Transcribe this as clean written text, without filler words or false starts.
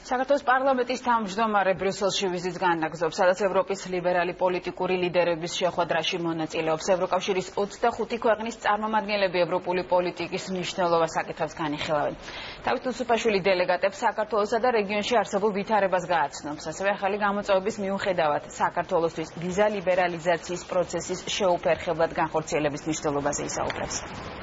საქართველოს პარლამენტის თავმჯდომარე ბრიუსელში ვიზიტს განაგრძობს, სადაც ევროპის ლიბერალი პოლიტიკური ლიდერების შეხვედრაში მონაწილეობს. ევროკავშირის 25 ქვეყნის წარმომადგენლები ევროპული პოლიტიკის მნიშვნელობას აკეთებს განიხილავენ. თავით უსუფაშვილი დელეგატებს საქართველოსა და რეგიონში არსებულ ვითარებას გააცნობს. ასევე ახალი გამოწვევების მიუხედავად საქართველოსთვის ვიზა ლიბერალიზაციის პროცესის შეუფერხებლად განხორციელების მნიშვნელობაზე ისაუბრებს.